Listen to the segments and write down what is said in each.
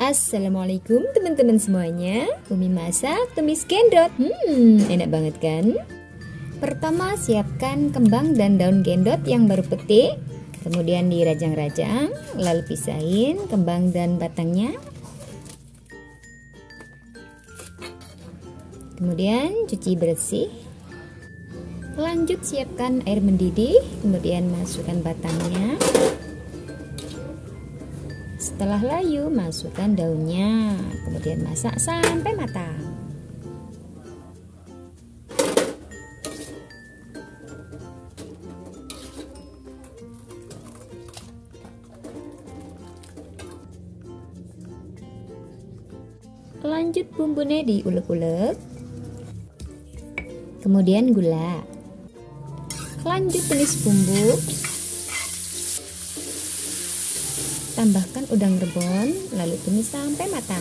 Assalamualaikum teman-teman semuanya. Umi masak tumis gendot. Enak banget kan? Pertama siapkan kembang dan daun gendot yang baru petik. Kemudian dirajang-rajang, lalu pisahin kembang dan batangnya. Kemudian cuci bersih. Lanjut siapkan air mendidih, kemudian masukkan batangnya. Setelah layu, masukkan daunnya, kemudian masak sampai matang. Lanjut bumbunya diulek-ulek, kemudian gula. Lanjut tumis bumbu. Tambahkan udang rebon, lalu tumis sampai matang.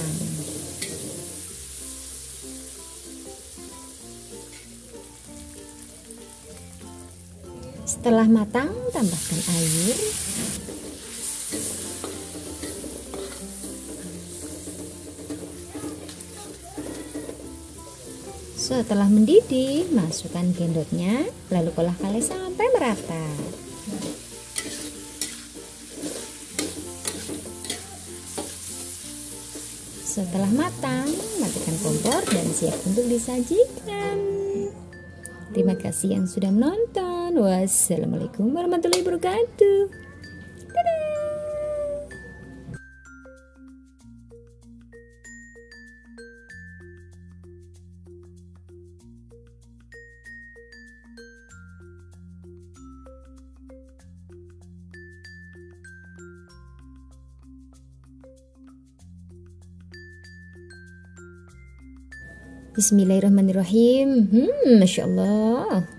Setelah matang, tambahkan air. Setelah mendidih, masukkan gendotnya, lalu olah-olah sampai merata. Setelah matang, matikan kompor dan siap untuk disajikan. Terima kasih yang sudah menonton. Wassalamualaikum warahmatullahi wabarakatuh. Dadah. Bismillahirrahmanirrahim. Masya Allah.